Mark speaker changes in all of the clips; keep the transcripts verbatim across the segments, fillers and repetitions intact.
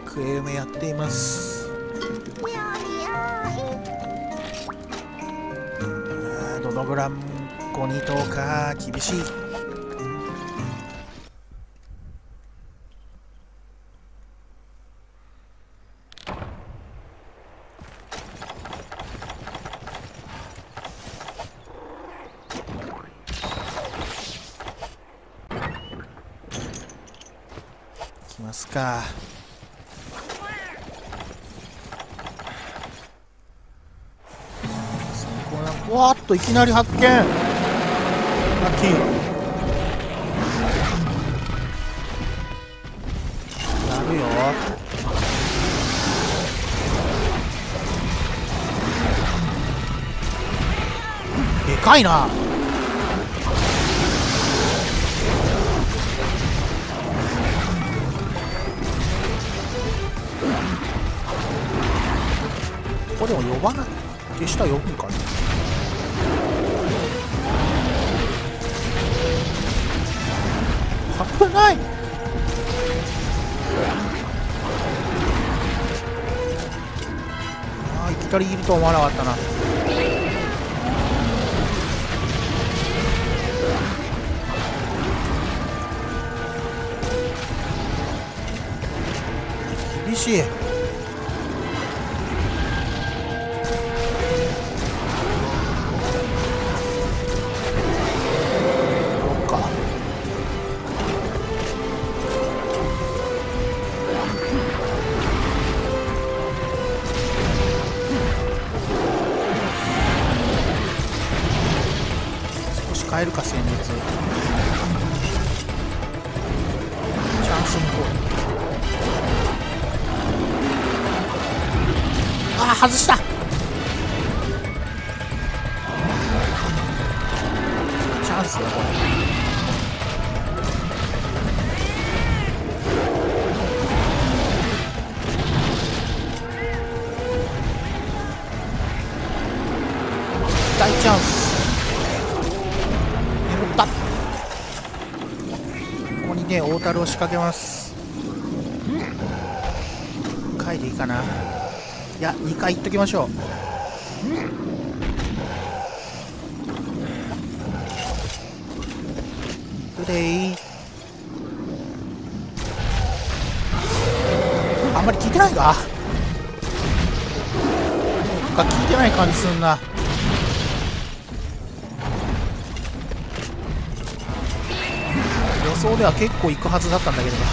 Speaker 1: クエ梅やっています。あーどのブランコに頭か厳しい。いきますか。わーっといきなり発見。ラッキー。やるよ。でかいな。ここでも呼ばない。手下呼ぶんかな。危ない。ああ、いきなりいると思わなかったな。厳しい。変えるか戦術。チャンスの方。ああ外した。チャンスだこれ。大チャンス。ここにね、大樽を仕掛けます。いっかいでいいかな。いや、にかいいっときましょう。うでい。あんまり効いてないか。なんか効いてない感じすんな。予想では結構いくはずだったんだけどな。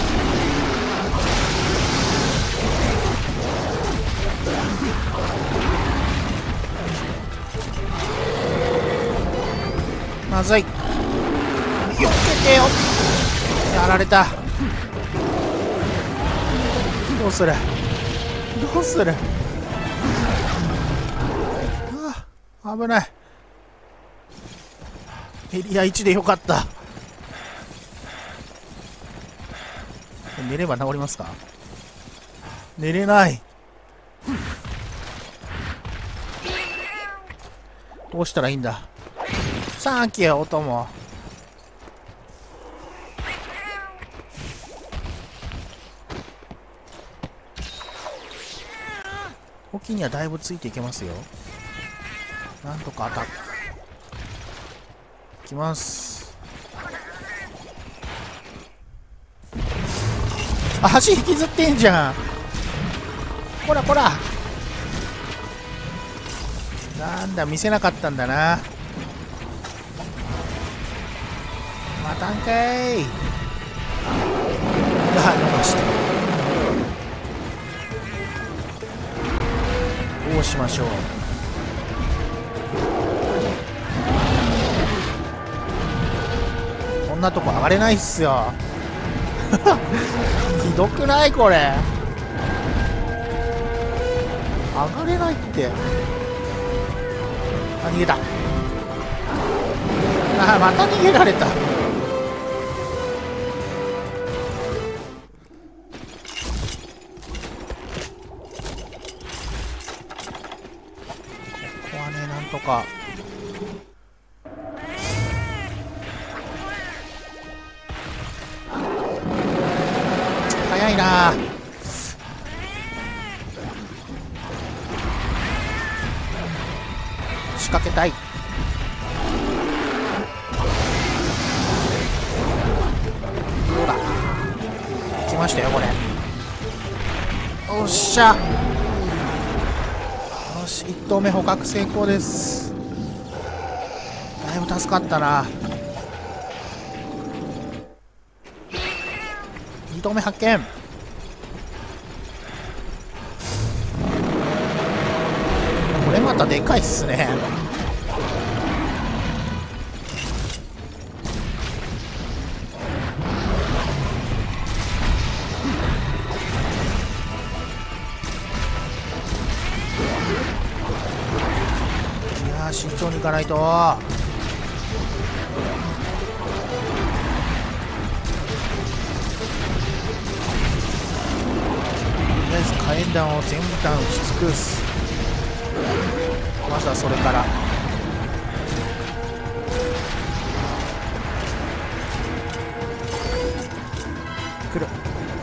Speaker 1: まずい。よけてよ。やられた。どうするどうする。ああ、危ない。エリアいちでよかった。寝れば治りますか。寝れない。どうしたらいいんだ。サンキューお供。オキにはだいぶついていけますよ。なんとか当たっいきます。あ、足引きずってんじゃん。こらこら。なんだ見せなかったんだな。またんかい。あ、逃した。どうしましょう。こんなとこ上がれないっすよ。ひどくないこれ。上がれないって。あ、逃げた。あ、また逃げられた。ここはね、なんとか。早いな。 掛けたい。どうだ、来ましたよこれ。おっしゃ、よし、いっ頭目捕獲成功です。だいぶ助かったな。に頭目発見。これまたでかいっすね。いやー、慎重にいかないと。とりあえず火炎弾を全弾打ち尽くす。まずはそれから来る。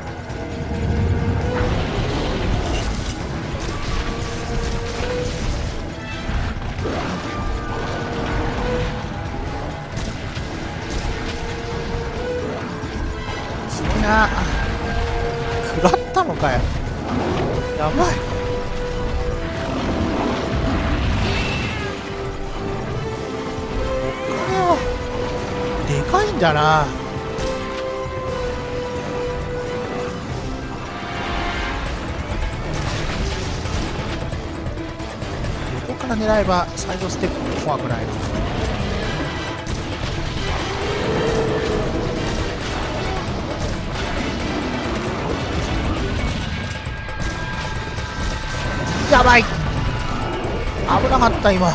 Speaker 1: 強いな。食らったのかよ。やばい。でかいんだな。横から狙えばサイドステップも怖くない。やばい、危なかった今。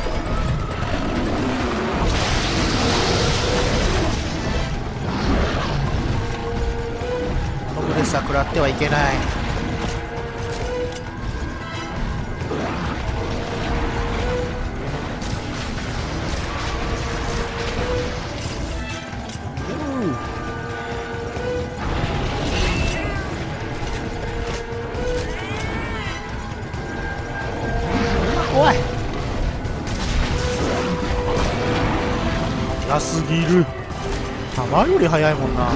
Speaker 1: このブレスは食らってはいけない。怖い。安すぎる。弾より速いもんな。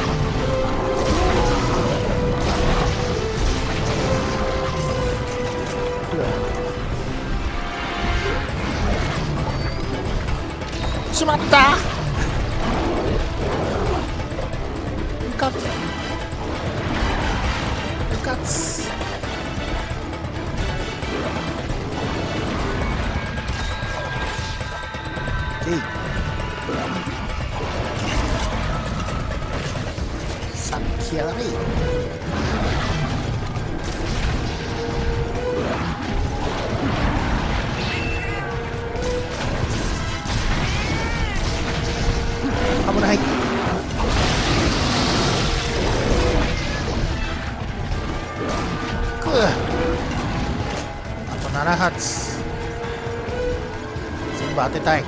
Speaker 1: しまった。うかつうかつ。えい、さっきやられい。危ない。くう、あとなな発。全部当てたい。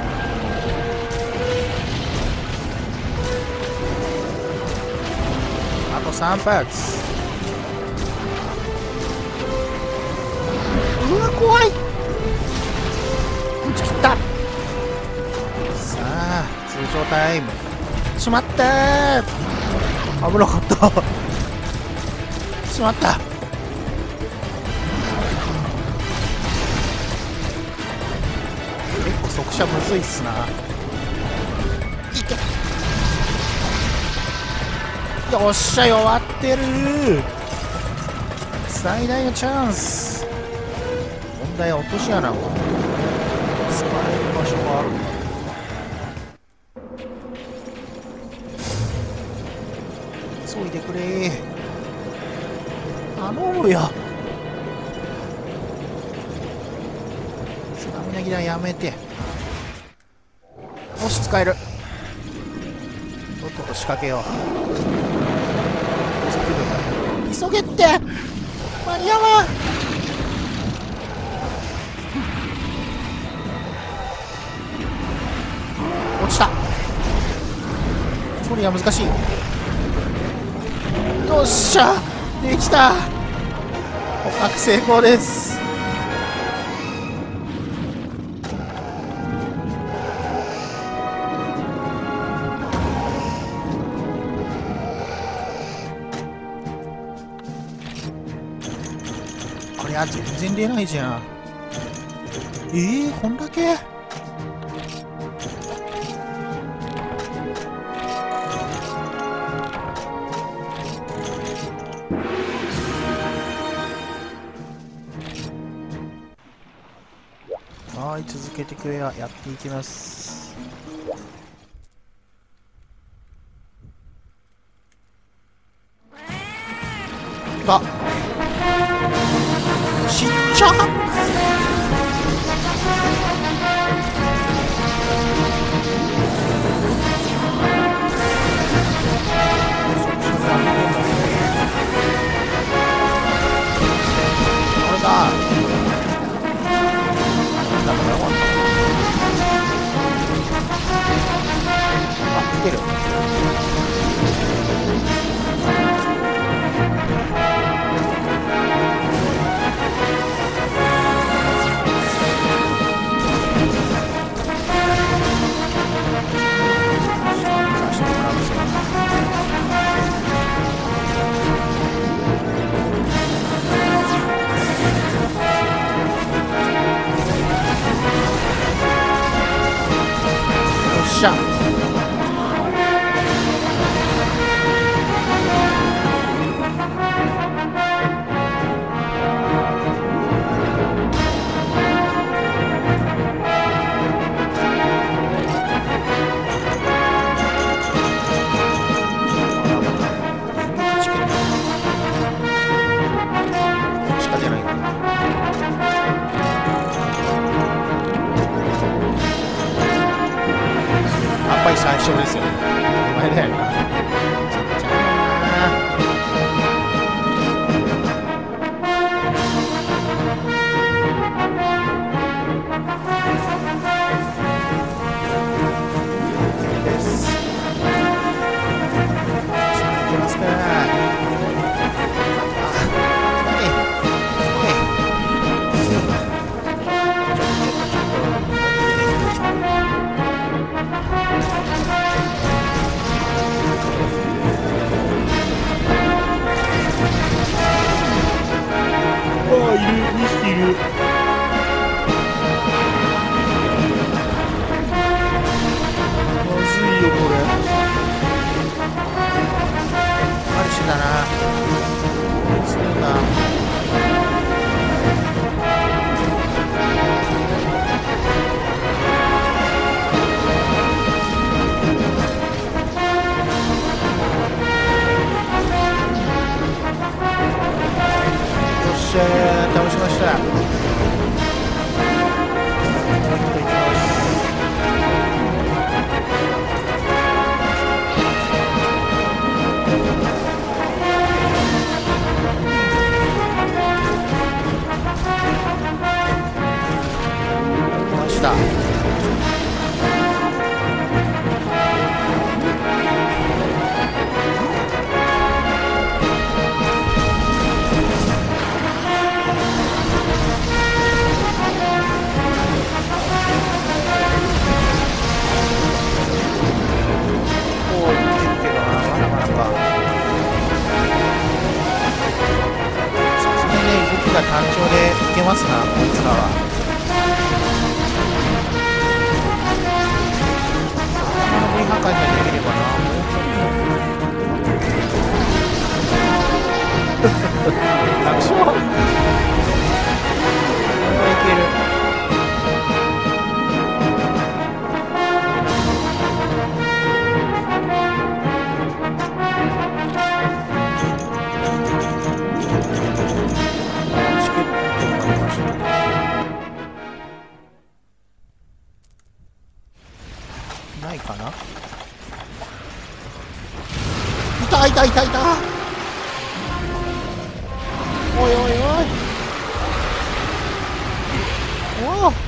Speaker 1: あとさん発。うわ怖い。打ち切った。さあ通常タイム。しまったー、危なかったしまった。結構速射むずいっすな。いけ、よっしゃ、弱ってる。最大のチャンス。問題は落とし穴を使える場所があるんだ。急いでくれ、頼むよ。スタミナ切れはやめて。よし、使える。とっとと仕掛けよう。急げって、間に合わん。落ちた。処理は難しい。よっしゃ、できた。捕獲成功です。 いや全然出ないじゃん。えー、こんだけ。はい、続けてくれや、やっていきます。あ、ちっちゃっ。これだ。だからよかった。あ、来てる。よっしゃ。最初ですよね。お前だよな。ちっちゃいな。です。いきますか。いる、にひきいる。まずいよこれ。マルシだな。そうだ。よっしゃー、倒しました。した。単調でいけますな、こいつらは。V 破壊さえできればな。楽勝。これはいける。ないかな。いたいたいたいた。おいおいおい。おお。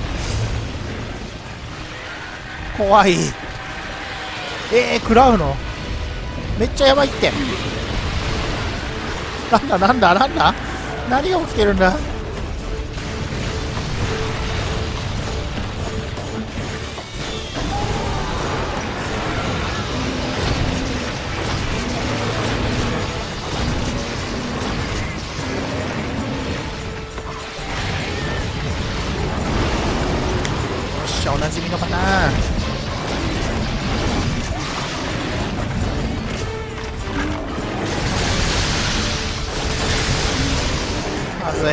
Speaker 1: 怖い。えー、食らうのめっちゃやばいって。なんだなんだなんだ、何が起きてるんだ。 いのかな。まずい。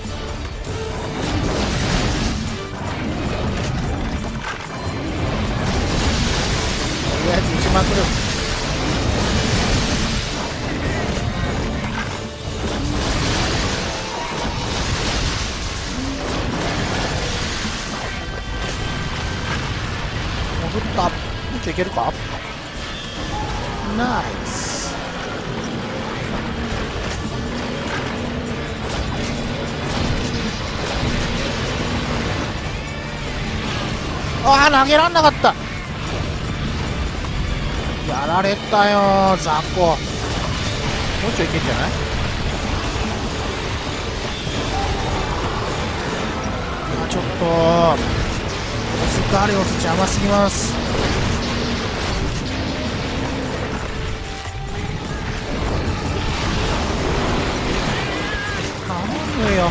Speaker 1: とりあえず撃ちまくる。潜った。もうちょいいけるか。ナイス。ああ、投げらんなかった。やられたよ雑魚。もうちょいいけんじゃない。あ、ちょっとオスカーレオス邪魔すぎます。頼むよ。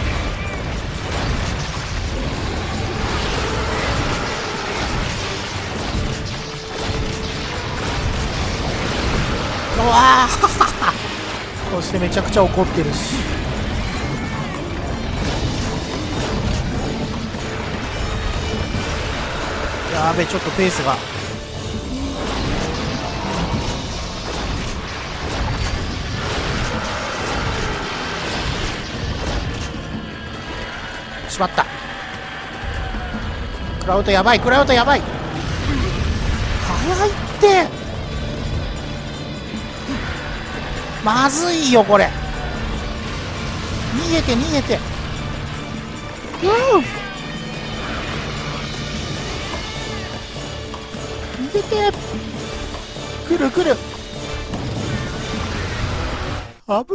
Speaker 1: うわそしてめちゃくちゃ怒ってるし。やべ、ちょっとペースが。しまった。クラウドやばい、クラウドやばい。早いって。まずいよこれ。逃げて逃げて。うん、逃げて。来る来る。危ない。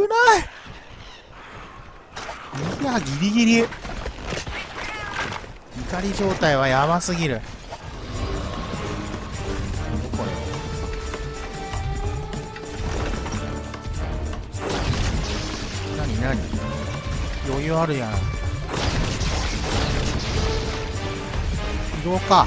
Speaker 1: いやギリギリ。怒り状態はやばすぎる。これ何何余裕あるやん。移動か。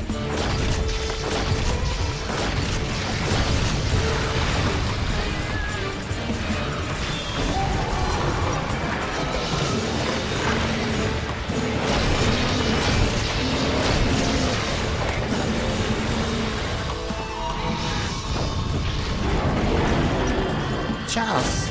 Speaker 1: チャンス。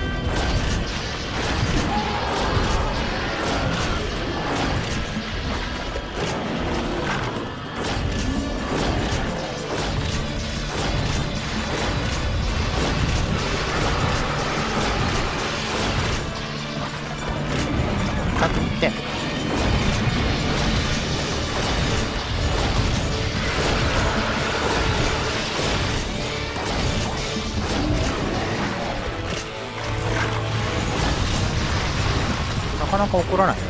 Speaker 1: かくってなかなか怒らないね。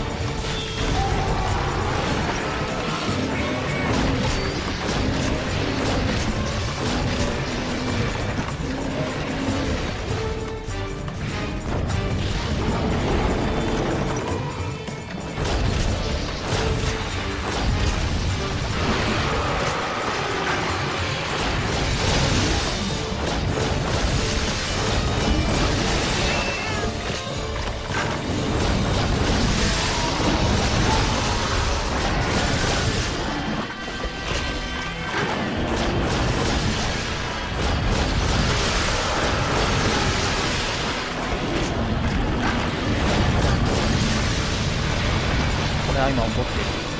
Speaker 1: これは今怒ってる。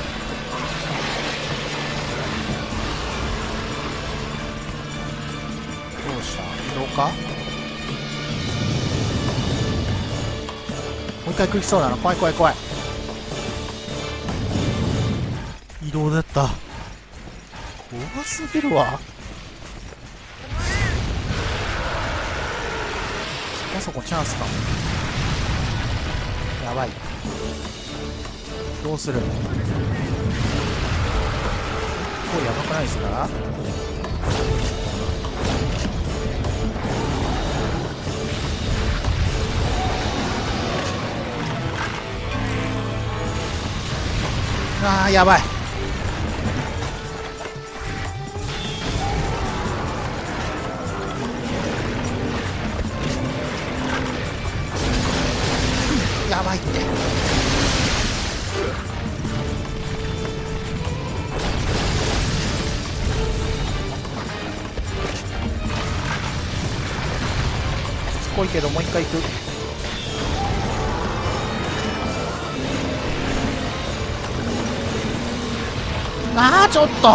Speaker 1: どうした？移動か？もう一回来きそうなの。怖い怖い怖い。移動だった。怖すぎるわ。そこそこチャンスかも。やばい。どうする？これやばくないですか？あーやばい。 ばいって。しつこいけどもう一回行く。あーちょっと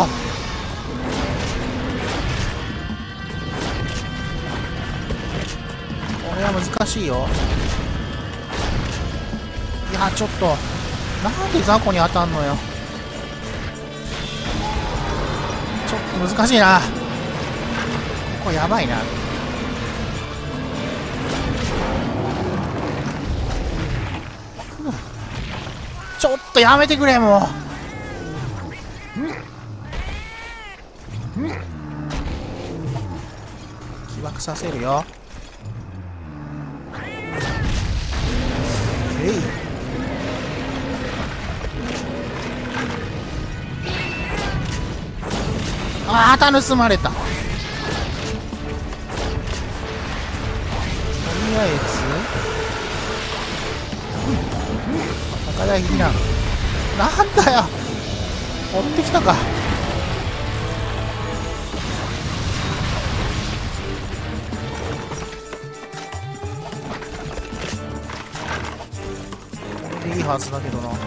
Speaker 1: これは難しいよ。いやちょっとなんで雑魚に当たんのよ。ちょっと難しいな。ここやばいな。ちょっとやめてくれもう。起爆させるよ。えい。あーた盗まれた。とりあえず高台避難。なんだよ追ってきたか。これでいいはずだけどな。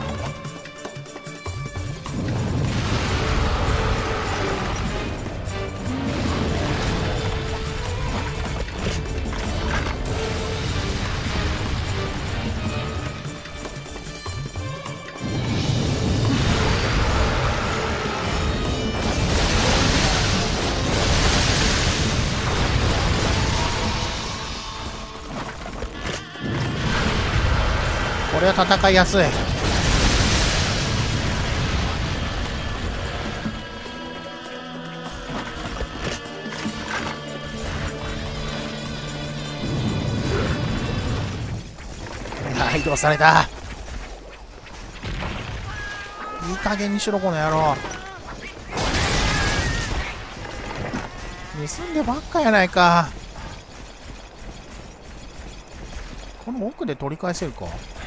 Speaker 1: これは戦いやすい。移動された。いい加減にしろこの野郎。盗んでばっかやないか。この奥で取り返せるか。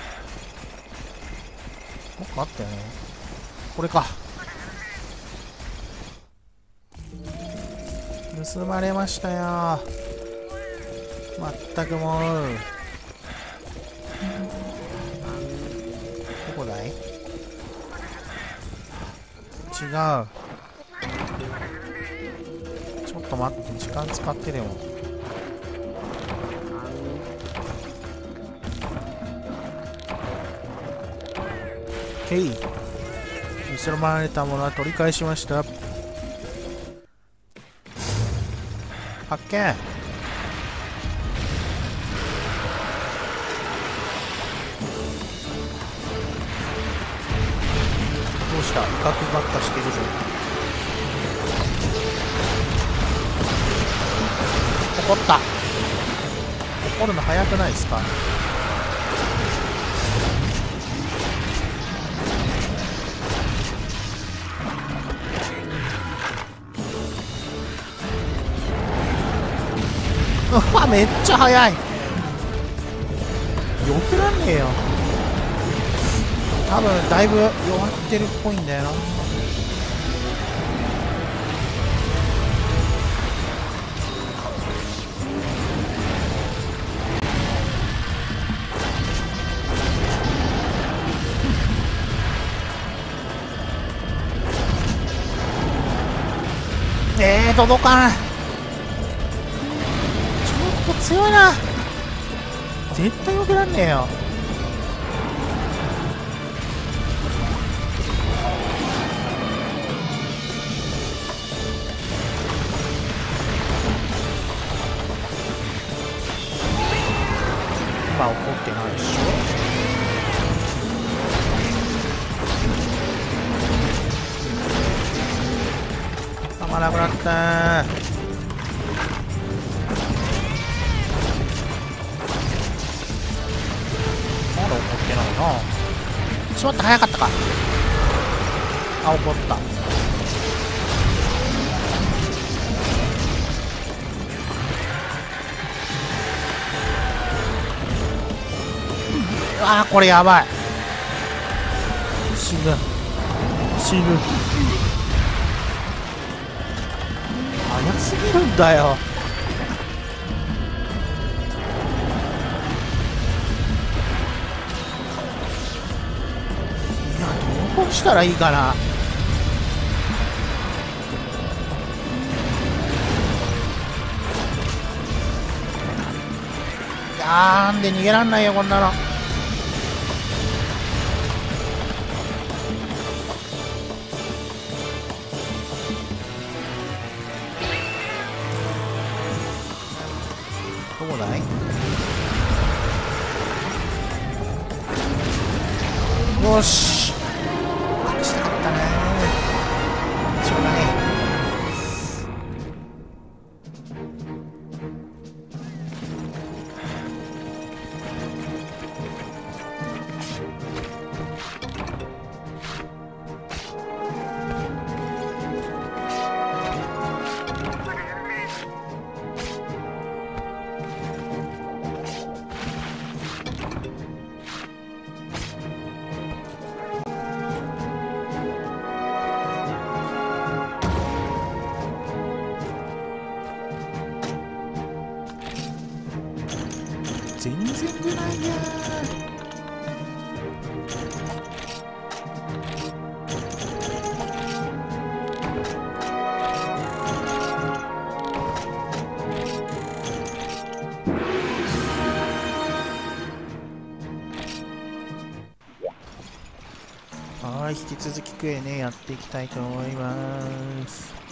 Speaker 1: 奥あったよね。これか。盗まれましたよ。まったくもう。どこだい？違う。ちょっと待って、時間使ってでも。へい。盗まれたものは取り返しました。発見。どうした？威嚇ばっかしてるぞ。怒った。怒るの早くないですか？うわ、めっちゃ速い。よくなんねえよ。多分だいぶ弱ってるっぽいんだよな。えー、届かない。ちょっと強いな。絶対よくなんねえよ。今怒ってないでしょ。たまらなくなったー。まだ怒ってないな。しまった、早かったか。あ、怒った。 あーこれやばい。死ぬ死ぬ。早すぎるんだよ。いやどうしたらいいかな。なんで逃げらんないよこんなの。どうだい。よし勝ちたかったね。しょうがねえ。全然出ないやー。はい、引き続きクエねやっていきたいと思います。